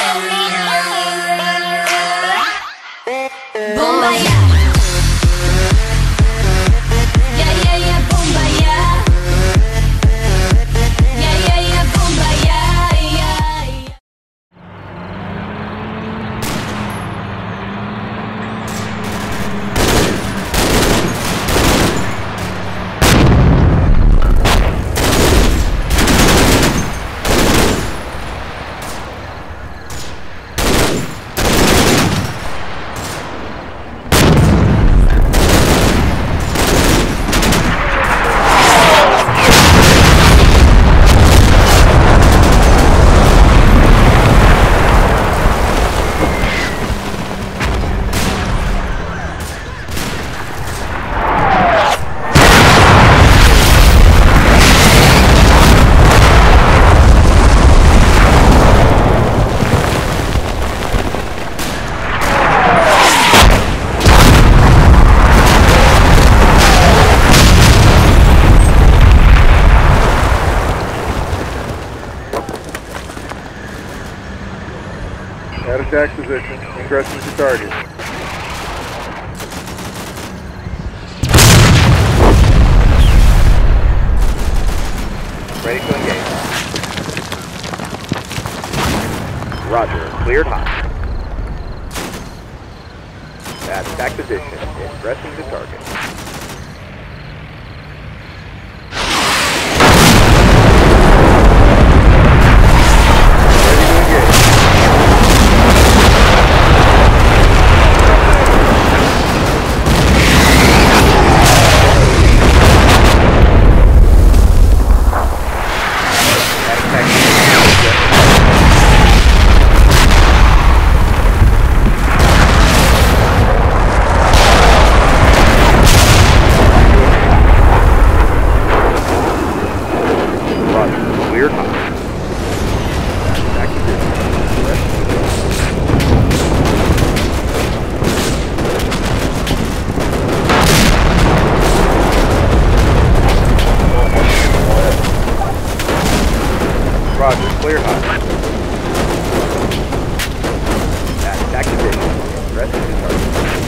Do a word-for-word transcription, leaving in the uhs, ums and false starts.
Bomba ya. Yeah, yeah, yeah, bomba ya. Yeah, yeah, yeah, bomba ya, yeah, yeah. At attack position, ingressing to target. Ready to engage. Roger, cleared hot. At attack position, ingressing to target. Cleared hot. Back to business. Roger, clear hot. Back to position. Rest of the target.